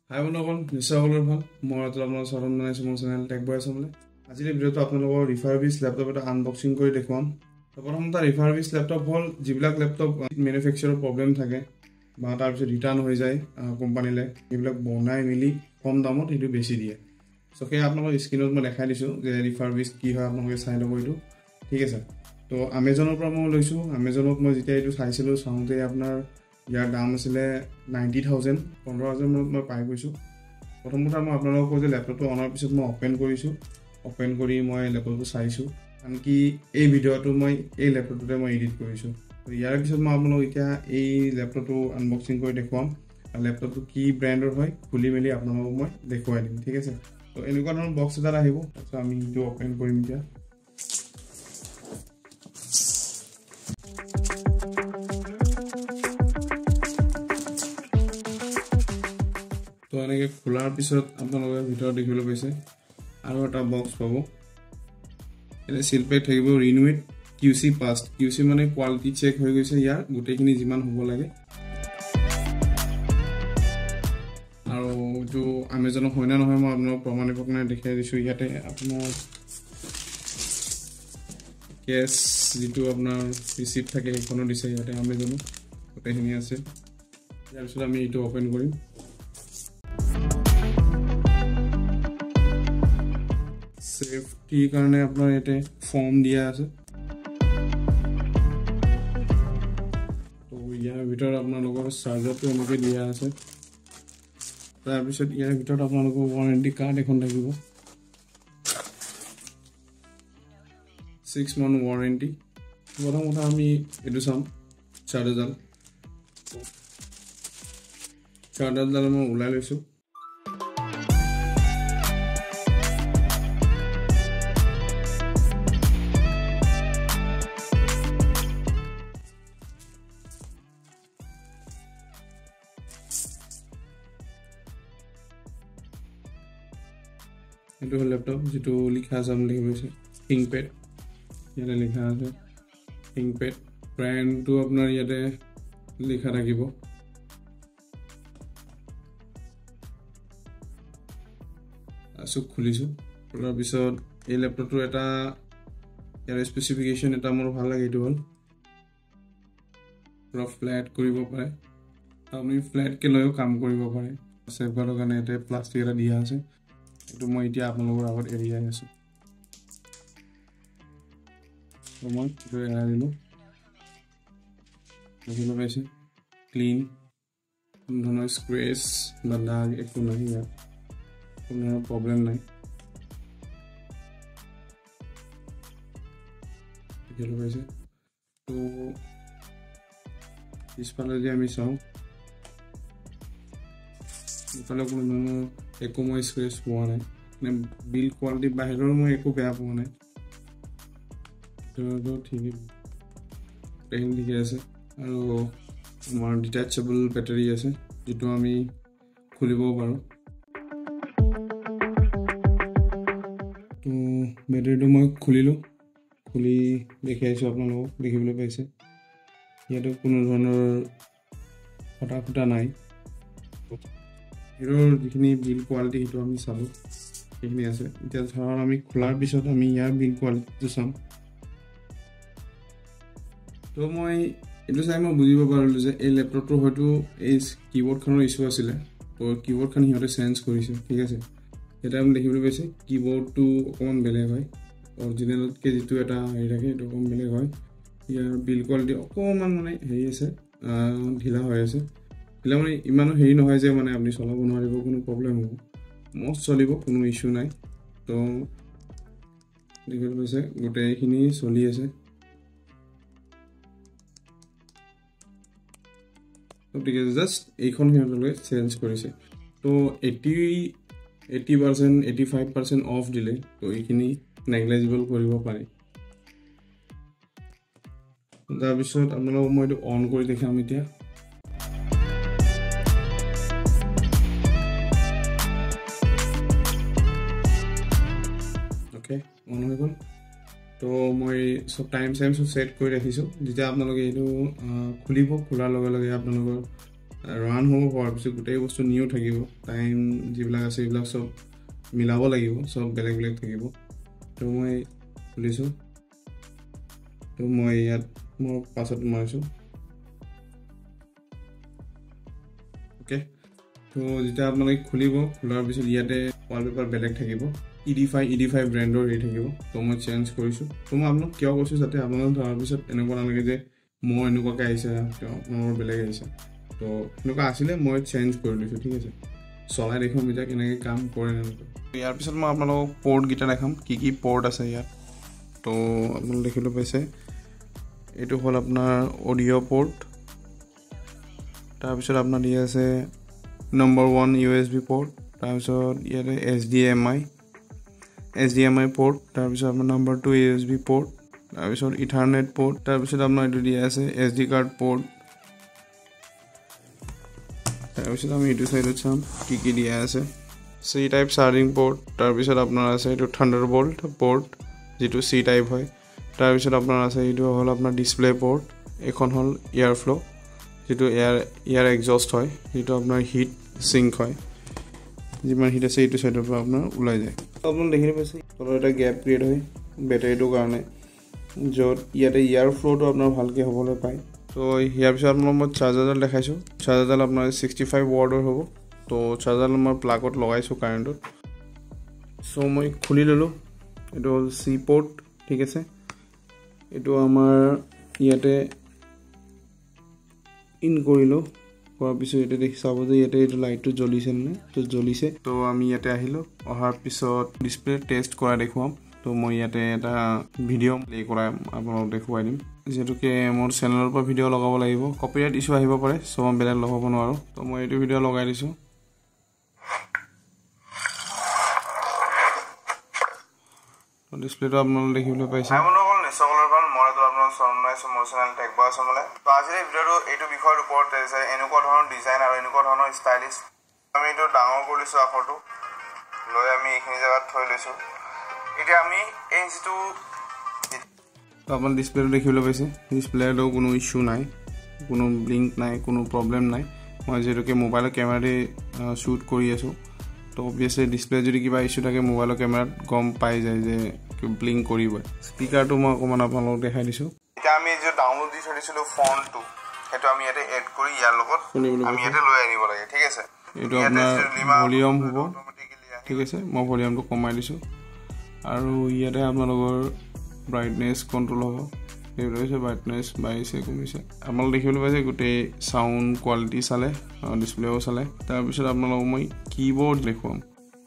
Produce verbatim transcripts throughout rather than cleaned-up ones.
হাই বন্ধুসকল, নিশ্চয় সকলোৰে ভাল। মই আপোনালোকৰ স্বাগতম জনাইছোঁ মোৰ চেনেল টেক বয় চাবলৈ। আজিৰ ভিডিঅ'টো আপোনালোকৰ ৰিফাৰবিছ লেপটপ এটা আনবক্সিং কৰি দেখুৱাম। প্ৰথমতে ৰিফাৰবিছ লেপটপ হ'ল যিবিলাক লেপটপ মেনুফেকচাৰৰ প্ৰব্লেম থাকে বা তাৰপিছত ৰিটাৰ্ণ হৈ যায় কোম্পানীলৈ, সেইবিলাক বনাই মেলি কম দামত সেইটো বেছি দিয়ে। চ' সেই আপোনালোকৰ স্ক্ৰীণত মই দেখাই দিছোঁ যে ৰিফাৰবিছ কি হয়, আপোনালোকে চাই ল'ব এইটো। ঠিক আছে, তো আমাজনৰ পৰা মই লৈছোঁ। আমাজনত মই যেতিয়া এইটো চাইছিলোঁ, চাওঁতে আপোনাৰ ইয়াৰ দাম আছিলে নাইণ্টি থাউজেণ্ড, পোন্ধৰ হাজাৰ মানত মই পাই গৈছোঁ। প্ৰথম কথা মই আপোনালোকক কওঁ যে লেপটপটো অনাৰ পিছত মই অ'পেন কৰিছোঁ। অ'পেন কৰি মই লেপটপটো চাইছোঁ, আনকি এই ভিডিঅ'টো মই এই লেপটপটোতে মই এডিট কৰিছোঁ। তো ইয়াৰ পিছত মই আপোনালোকক এতিয়া এই লেপটপটো আনবক্সিং কৰি দেখুৱাম আৰু লেপটপটো কি ব্ৰেণ্ডৰ হয় খুলি মেলি আপোনালোকক মই দেখুৱাই দিম। ঠিক আছে, তো এনেকুৱা ধৰণৰ বক্স এটাত আহিব। তাৰপিছত আমি সেইটো অ'পেন কৰিম এতিয়া। তো এনেকৈ খোলাৰ পিছত আপোনালোকে ভিতৰত দেখিবলৈ পাইছে আৰু এটা বক্স পাব। এতিয়া চিল পেক থাকিব renewed Q C passed. Q C মানে কোৱালিটি চেক হৈ গৈছে ইয়াৰ গোটেইখিনি যিমান হ'ব লাগে। আৰু এইটো আমাজনৰ হয় নে নহয় মই আপোনালোকক প্ৰমাণিকৰ কাৰণে দেখাই দিছোঁ। ইয়াতে আপোনাৰ কেছ যিটো আপোনাৰ ৰিচিপ্ট থাকে সেইখনো দিছে ইয়াতে। আমাজনত গোটেইখিনি আছে। ইয়াৰ পিছত আমি এইটো অ'পেন কৰিম। সেফটিৰ কাৰণে আপোনাৰ ইয়াতে ফৰ্ম দিয়া আছে। তো ইয়াৰ ভিতৰত আপোনালোকৰ চাৰ্জাৰটো এনেকৈ দিয়া আছে। তাৰপিছত ইয়াৰ ভিতৰত আপোনালোকৰ ৱাৰেণ্টি কাৰ্ড এখন থাকিব, ছিক্স মান্থ ৱাৰেণ্টি। প্ৰথম কথা আমি এইটো চাম চাৰ্জাৰডাল। চাৰ্জাৰডাল মই ওলাই লৈছোঁ। এইটো হ'ল লেপটপ, যিটো লিখা আছে আপুনি লিখি গৈছে থিংকপেড। ইয়াতে লিখা আছে থিংকপেড, ব্ৰেণ্ডটো আপোনাৰ ইয়াতে লিখা থাকিব। আছোঁ খুলিছোঁ। খোলাৰ পিছত এই লেপটপটোৰ এটা ইয়াৰ স্পেচিফিকেশ্যন এটা মোৰ ভাল লাগে। এইটো হ'ল পুৰা ফ্লেট কৰিব পাৰে, আপুনি ফ্লেটকৈ লৈও কাম কৰিব পাৰে। ছেফগাৰ্ডৰ কাৰণে ইয়াতে প্লাষ্টিক এটা দিয়া আছে। এইটো মই এতিয়া আপোনালোকৰ আগত এৰিয়াই আছোঁ। মই এইটো এৰাই দিলোঁ। দেখিব পাইছে ক্লিন, কোনো ধৰণৰ স্ক্ৰেচ বা দাগ একো নাই ইয়াত, কোনো ধৰণৰ প্ৰব্লেম নাই। দেখিব পাইছে। তো পিছফালে যদি আমি চাওঁ, ইফালে কোনো ধৰণৰ একো মই স্ক্ৰেচ পোৱা নাই, মানে বিল্ড কোৱালিটি বাহিৰৰ মই একো বেয়া পোৱা নাই। ঠিকেই ঠিকে আছে। আৰু আমাৰ ডিটাচেবল বেটাৰী আছে, যিটো আমি খুলিবও পাৰোঁ। তো বেটাৰীটো মই খুলিলোঁ, খুলি দেখাইছোঁ আপোনালোকক, দেখিবলৈ পাইছে। ইয়াতো কোনো ধৰণৰ ফটা ফুটা নাই। হিৰোৰ যিখিনি বিল্ড কোৱালিটি সেইটো আমি চালোঁ, সেইখিনি আছে। এতিয়া ধৰক আমি খোলাৰ পিছত আমি ইয়াৰ বিল্ড কোৱালিটিটো চাম। তো মই এইটো চাই মই বুজিব পাৰিলোঁ যে এই লেপটপটোৰ হয়তো এই কীবৰ্ডখনৰ ইছ্যু আছিলে। তো কীবৰ্ডখন সিহঁতে চেঞ্জ কৰিছে। ঠিক আছে, এতিয়া আপুনি দেখিবলৈ পাইছে কীবৰ্ডটো অকণমান বেলেগ হয়, অৰিজিনেলতকৈ যিটো এটা হেৰি থাকে সেইটো অকণমান বেলেগ হয়। ইয়াৰ বিল্ড কোৱালিটি অকণমান মানে হেৰি আছে, ঢিলা হৈ আছে। ঢিলা মানে ইমানো হেৰি নহয় যে মানে আপুনি চলাব নোৱাৰিব, কোনো প্ৰব্লেম হ'ব, মষ্ট চলিব, কোনো ইছ্যু নাই। তো দেখিবলৈ পাইছে গোটেইখিনি চলি আছে। ঠিক আছে, জাষ্ট এইখন সিহঁতলৈ চেঞ্জ কৰিছে। তো eighty eighty percent eighty five percent off দিলে, তো এইখিনি নেগলেজিবল কৰিব পাৰি। তাৰপিছত আপোনালোকক মই এইটো অন কৰি দেখাম এতিয়া। অ'কে, অন হৈ গ'ল। তো মই চব টাইম চাইম চব ছেট কৰি ৰাখিছোঁ। যেতিয়া আপোনালোকে এইটো খুলিব, খোলাৰ লগে লগে আপোনালোকৰ ৰান হ'ব হোৱাৰ পিছত গোটেই বস্তু নিউ থাকিব টাইম যিবিলাক আছে এইবিলাক চব মিলাব লাগিব চব বেলেগ বেলেগ থাকিব তো মই খুলিছোঁ তো মই ইয়াত মই পাছত মাৰিছোঁ ওকে তো যেতিয়া আপোনালোকে খুলিব খোলাৰ পিছত ইয়াতে ৱালপেপাৰ বেলেগ থাকিব ইডিফাই ইডিফাই ব্ৰেণ্ডৰ হেৰি থাকিব তো মই চেঞ্জ কৰিছোঁ তো মই আপোনাক কিয় কৈছোঁ যাতে আপোনালোক ধৰাৰ পিছত এনেকুৱা নালাগে যে মোৰ এনেকুৱাকৈ আহিছে মোৰ বেলেগ আহিছে তো এনেকুৱা আছিলে মই চেঞ্জ কৰি লৈছোঁ ঠিক আছে চলাই দেখুৱাম এতিয়া কেনেকৈ কাম কৰে এনেকুৱা ইয়াৰ পিছত মই আপোনালোকক পৰ্টকেইটা দেখাম কি কি পৰ্ট আছে ইয়াত তো আপোনালোকে দেখিবলৈ পাইছে এইটো হ'ল আপোনাৰ অডিঅ' পৰ্ট তাৰপিছত আপোনাৰ দিয়া আছে number one U S B port তাৰপিছত ইয়াতে S D M I S D M I port তাৰপিছত আপোনাৰ number two U S B port তাৰপিছত ইথাৰনেট পৰ্ট তাৰপিছত আপোনাৰ এইটো দিয়া আছে এছ ডি কাৰ্ড পৰ্ট তাৰপিছত আমি এইটো চাইডত চাম কি কি দিয়া আছে চি টাইপ চাৰ্জিং পৰ্ট তাৰপিছত আপোনাৰ আছে এইটো থাণ্ডাৰবোল্ট পৰ্ট যিটো চি টাইপ হয় তাৰপিছত আপোনাৰ আছে এইটো হ'ল আপোনাৰ ডিছপ্লে পৰ্ট এখন হ'ল এয়াৰ ফ্ল' যিটো এয়াৰ এয়াৰ এক্সজষ্ট হয় যিটো আপোনাৰ হিট সিংক হয় যিমান হিট আছে এইটো চাইডৰ পৰা আপোনাৰ ওলাই যায় আপোনালোকে দেখিলে পাইছে তলত এটা গেপ ক্ৰিয়েট হয় বেটাৰীটোৰ কাৰণে য'ত ইয়াতে এয়াৰ ফ্ল'টো আপোনাৰ ভালকৈ হ'বলৈ পায় তো ইয়াৰ পিছত আপোনালোক মই চাৰ্জাৰডাল দেখাইছোঁ চাৰ্জাৰডাল আপোনাৰ ছিক্সটি ফাইভ ৱাৰ্ডৰ হ'ব তো চাৰ্জাৰডাল মই প্লাগত লগাইছোঁ কাৰেণ্টত চ' মই খুলি ল'লোঁ এইটো হ'ল চি পৰ্ট ঠিক আছে এইটো আমাৰ ইয়াতে ইন কৰিলোঁ কৰাৰ পিছত ইয়াতে দেখি চাব যে ইয়াতে এইটো লাইটটো জ্বলিছে নে তো জ্বলিছে তো আমি ইয়াতে আহিলোঁ অহাৰ পিছত ডিছপ্লে টেষ্ট কৰা দেখুৱাম তো মই ইয়াতে এটা ভিডিঅ' প্লে কৰাই আপোনালোকক দেখুৱাই দিম যিহেতুকে মোৰ চেনেলৰ পৰা ভিডিঅ' লগাব লাগিব কপিৰাইট ইছ্যু আহিব পাৰে চ' মই বেলেগ লগাব নোৱাৰোঁ তো মই এইটো ভিডিঅ' লগাই দিছোঁ তো ডিছপ্লেটো আপোনালোকে দেখিবলৈ পাইছে আজিৰ ভিডিঅ'টো এইটো বিষয়ৰ ওপৰত এনেকুৱা ধৰণৰ ডিজাইন আৰু এনেকুৱা ধৰণৰ ষ্টাইলিছ আমি এইটো ডাঙৰ কৰি লৈছোঁ আখৰটো লৈ আমি এইখিনি জেগাত থৈ লৈছোঁ এতিয়া আমি এই যিটো আপোনাৰ ডিছপ্লেটো দেখিবলৈ পাইছে ডিছপ্লেটো কোনো ইছ্যু নাই কোনো ব্লিংক নাই কোনো প্ৰব্লেম নাই মই যিহেতুকে মোবাইলৰ কেমেৰাতে শ্বুট কৰি আছোঁ তো অবভিয়াছলি ডিছপ্লে যদি কিবা ইছ্যু থাকে মোবাইলৰ কেমেৰাত গম পাই যায় যে ব্লিংক কৰিব স্পীকাৰটো মই অকণমান আপোনালোকক দেখাই দিছোঁ এতিয়া আমি যে ডাউনলোড দি থৈ দিছিলোঁ ফোনটো সেইটো আমি ইয়াতে এড কৰি ইয়াৰ লগত আমি ইয়াতে লৈ আনিব লাগে ঠিক আছে এইটো আপোনাৰ ভলিউম হ'ব ঠিক আছে মই ভলিউমটো কমাই দিছোঁ আৰু ইয়াতে আপোনালোকৰ ব্ৰাইটনেছ কণ্ট্ৰল হ'ব এইটো হৈছে ব্ৰাইটনেছ বাঢ়িছে কমিছে আপোনালোকে দেখিবলৈ পাইছে গোটেই চাউণ্ড কোৱালিটি চালে ডিছপ্লেও চালে তাৰপিছত আপোনালোকক মই কীবৰ্ড দেখুৱাম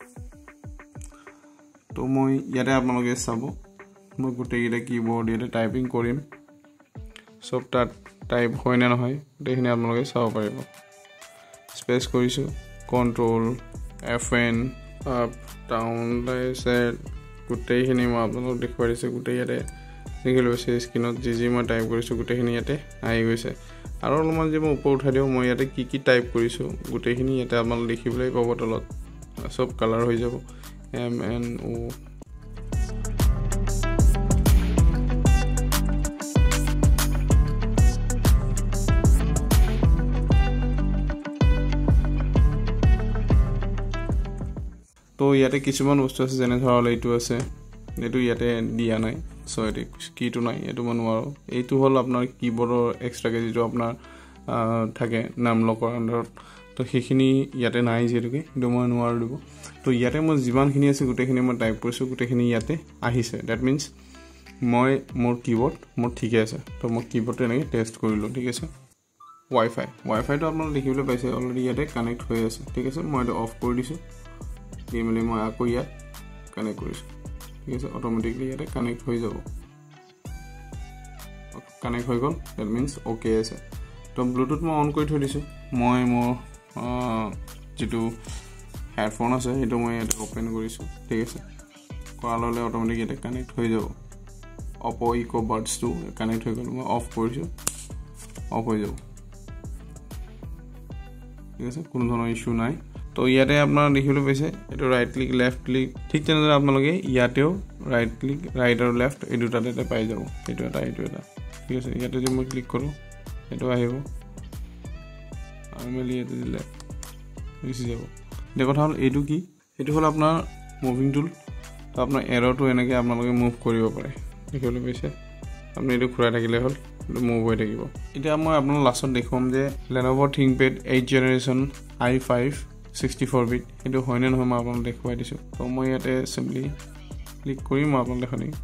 তো মই ইয়াতে আপোনালোকে চাব মই গোটেইকেইটা কীবৰ্ড ইয়াতে টাইপিং কৰিম চব তাত টাইপ হয় নে নহয় গোটেইখিনি আপোনালোকে চাব পাৰিব স্পেচ কৰিছোঁ control F N up down set গোটেইখিনি মই আপোনালোকক দেখুৱাই দিছোঁ গোটেই ইয়াতে দেখিলোঁ পাইছে স্ক্ৰীণত যি যি মই টাইপ কৰিছোঁ গোটেইখিনি ইয়াতে আহি গৈছে আৰু অলপমান যে মই ওপৰ উঠাই দিওঁ মই ইয়াতে কি কি টাইপ কৰিছোঁ গোটেইখিনি ইয়াতে আপোনালোকে দেখিবলৈ পাব তলত চব কালাৰ হৈ যাব এম এন অ' তো ইয়াতে কিছুমান বস্তু আছে যেনে ধৰক এইটো আছে এইটো ইয়াতে দিয়া নাই চ' এইটো কীটো নাই এইটো মই নোৱাৰোঁ এইটো হ'ল আপোনাৰ কীবৰ্ডৰ এক্সট্ৰাকৈ যিটো আপোনাৰ থাকে নাম লকৰ আণ্ডাৰত তো সেইখিনি ইয়াতে নাই যিহেতুকে সেইটো মই নোৱাৰোঁ দিব তো ইয়াতে মই যিমানখিনি আছে গোটেইখিনি মই টাইপ কৰিছোঁ গোটেইখিনি ইয়াতে আহিছে ডেট মিনছ মই মোৰ কীবৰ্ড মোৰ ঠিকে আছে তো মই কীবৰ্ডটো এনেকৈ টেষ্ট কৰিলোঁ ঠিক আছে ৱাই ফাই ৱাই ফাইটো আপোনালোকে দেখিবলৈ পাইছে অলৰেডি ইয়াতে কানেক্ট হৈ আছে ঠিক আছে মই এইটো অফ কৰি দিছোঁ দি মেলি মই আকৌ ইয়াত কানেক্ট কৰিছোঁ ঠিক আছে অট'মেটিকলি ইয়াতে কানেক্ট হৈ যাব কানেক্ট হৈ গ'ল ডেট মিনছ অ'কে আছে তো ব্লুটুথ মই অন কৰি থৈ দিছোঁ মই মোৰ যিটো হেডফোন আছে সেইটো মই ইয়াতে অ'পেন কৰিছোঁ ঠিক আছে কৰা ল'লে অট'মেটিক ইয়াতে কানেক্ট হৈ যাব অপ' ইক' বাৰ্ডছটো কানেক্ট হৈ গ'ল মই অফ কৰিছোঁ অফ হৈ যাব ঠিক আছে কোনো ধৰণৰ ইছ্যু নাই তো ইয়াতে আপোনাৰ দেখিবলৈ পাইছে এইটো ৰাইট ক্লিক লেফ্ট ক্লিক ঠিক তেনেদৰে আপোনালোকে ইয়াতেও ৰাইট ক্লিক ৰাইট আৰু লেফ্ট এই দুটাতে পাই যাব এইটো এটা এইটো এটা ঠিক আছে ইয়াতে যদি মই ক্লিক কৰোঁ এইটো আহিব নৰ্মেলি এইটো দিলে গুচি যাব এতিয়া কথা হ'ল এইটো কি এইটো হ'ল আপোনাৰ মুভিং টুল তো আপোনাৰ এৰ'টো এনেকৈ আপোনালোকে মুভ কৰিব পাৰে দেখিবলৈ পাইছে আপুনি এইটো ঘূৰাই থাকিলে হ'ল এইটো মুভ হৈ থাকিব এতিয়া মই আপোনাক লাষ্টত দেখুৱাম যে Lenovo ThinkPad eight generation i five sixty-four bit এইটো হয়নে নহয় মই আপোনাক দেখুৱাই দিছোঁ তো মই ইয়াতে চিম্পলি ক্লিক কৰি মই আপোনাক দেখাই দিম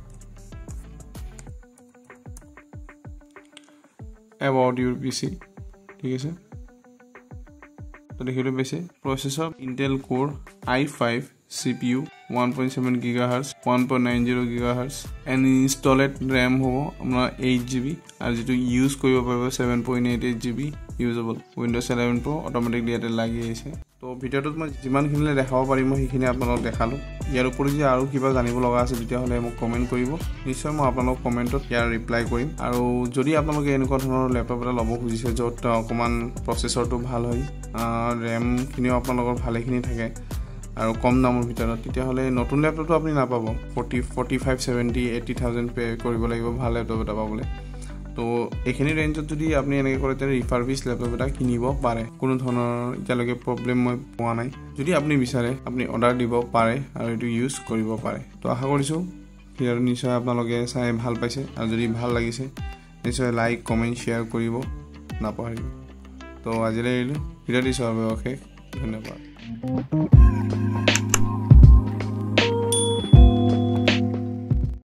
about your P C ঠিক আছে তো দেখিবলৈ পাইছে processor Intel Core i five C P U one point seven gigahertz one point nine zero gigahertz and installed RAM হ'ব আপোনাৰ eight G B আৰু যেটো ইউজ কৰিব পাৰিব seven point eight eight G B usable Windows eleven Pro automatically ইয়াতে লাগি আছে তো ভিডিঅ'টোত মই যিমানখিনিলে দেখাব পাৰিম মই সেইখিনি আপোনালোকক দেখালো ইয়াৰ উপৰি যে আৰু কিবা জানিব লগা আছে তেতিয়াহ'লে মোক কমেন্ট কৰিব নিশ্চয় মই আপোনালোকক কমেন্টত ইয়াৰ ৰিপ্লাই কৰিম আৰু যদি আপোনালোকে এনেকুৱা ধৰণৰ ল্যাপটপ এটা ল'ব খুজিছে য'ত অকমান প্ৰচেছৰটো ভাল হয় RAM খিনিও আপোনালোকৰ ভালেখিনি থাকে আৰু কম দামৰ ভিতৰত তেতিয়াহ'লে নতুন ল্যাপটপটো আপুনি নাপাব forty forty-five seventy eighty thousand pay কৰিব লাগিব ভাল ল্যাপটপ এটা পাবলৈ তো এইখিনি ৰেঞ্জত যদি আপুনি এনেকৈ কৰে তেনে ৰিফাৰবিছ ল্যাপটপ এটা কিনিব পাৰে কোনো ধৰণৰ এতিয়ালৈকে প্ৰব্লেম মই পোৱা নাই যদি আপুনি বিচাৰে আপুনি অৰ্ডাৰ দিব পাৰে আৰু এইটো ইউজ কৰিব পাৰে তো আশা কৰিছোঁ ভিডিঅ'টো নিশ্চয় আপোনালোকে চাই ভাল পাইছে আৰু যদি ভাল লাগিছে নিশ্চয় লাইক কমেন্ট শ্বেয়াৰ কৰিব নাপাহৰিব তো আজিলৈ এৰিলোঁ ভিডিঅ'টো চোৱাৰ বাবে অশেষ ধন্যবাদ